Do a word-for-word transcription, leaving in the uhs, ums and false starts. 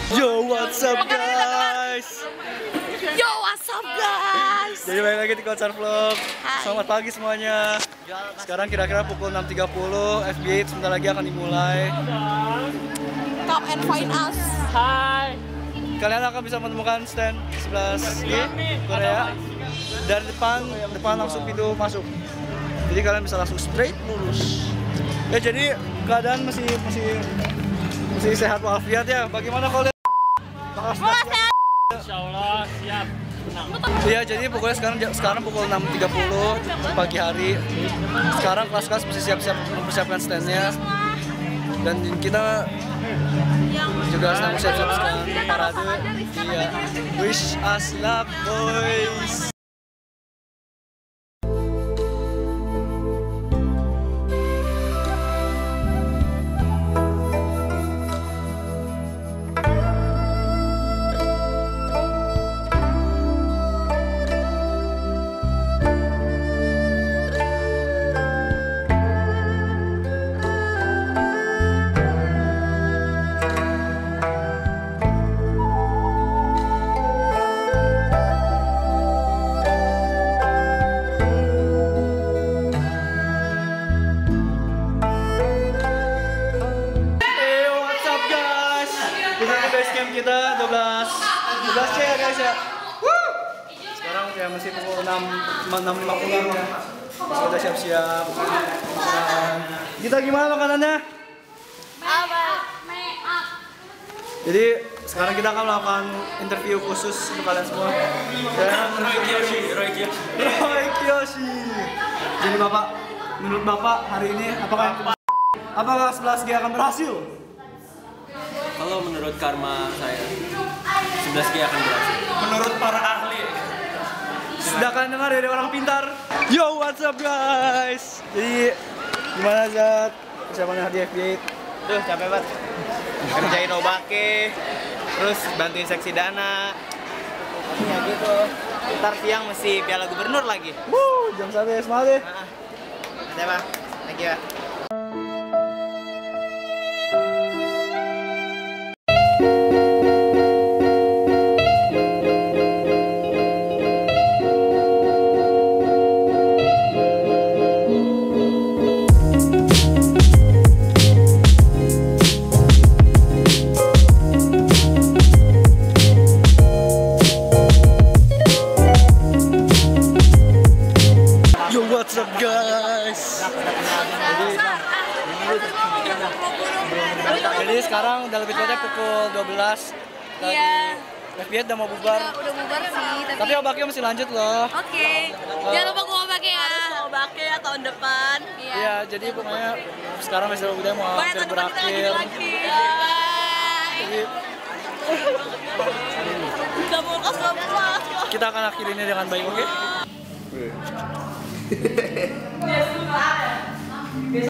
Yo, what's up guys? Yo, what's up guys? Jadi balik lagi di Konser Vlog. Hai. Selamat pagi semuanya. Sekarang kira-kira pukul enam tiga puluh, F B H sebentar lagi akan dimulai. Come and find us. Hai. Kalian akan bisa menemukan stand sebelah sini Korea. Dari depan, depan langsung pintu masuk. Jadi kalian bisa langsung straight lurus. Ya jadi keadaan masih masih masih sehat walafiat ya. Bagaimana kalian? Insya Allah siap. Iya, jadi pokoknya sekarang sekarang pukul enam tiga puluh pagi hari. Sekarang kelas-kelas mesti siap-siap mempersiapkan standnya. Dan kita juga sedang siap-siap sekarang parade. Iya. Wish us luck, boys. Kita dua belas C ya guys ya. Woo! Sekarang ya masih pukul enam lima puluh ya. Masih udah siap-siap. Kita gimana makanannya? Jadi sekarang kita akan melakukan interview khusus untuk kalian semua. Dan Roy Kiyoshi, Roy Kiyoshi. Roy Kiyoshi. Jadi Bapak, menurut Bapak hari ini apakah apakah sebelas G akan berhasil? Kalau menurut karma saya, sebelas G akan berhasil. Menurut para ahli. Sudah kalian dengar dari orang pintar. Yo, what's up guys? Jadi gimana Zat? Persiapannya hadiah F B I? Duh, capek banget. Kerjain obake, terus bantuin seksi dana. Ya gitu. Ntar siang mesti piala gubernur lagi. Wuh, jam satu ya, semangat deh. Nah, ada Pak. Thank you, Pak. What's up guys? Jadi, jadi sekarang udah lebih tepatnya pukul dua belas. Iya. F B I udah mau bubar. Udah, udah bubar sih, tapi Tapi obaknya masih lanjut loh. oke. Jangan lupa gua obake ya. Obake ya tahun depan. Iya. Iya, jadi pokoknya sekarang masih udah mau Pokoknya hampir tahun depan kita berakhir. lagi lagi. Jadi Udah mau kelas dua belas. kita akan akhiri ini dengan baik, oke?